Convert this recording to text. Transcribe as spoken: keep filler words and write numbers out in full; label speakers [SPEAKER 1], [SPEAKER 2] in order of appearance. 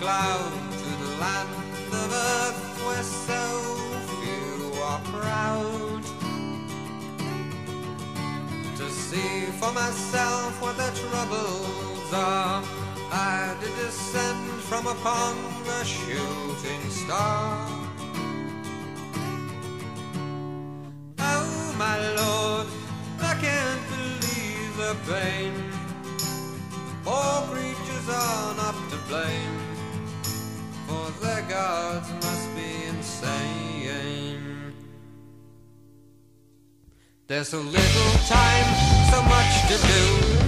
[SPEAKER 1] cloud to the land of earth where so few are proud. To see for myself what their troubles are, I did descend from upon a shooting star. Oh my Lord, I can't believe the pain. Poor creatures are not to blame, for their gods must be insane. There's so little time, so much to do.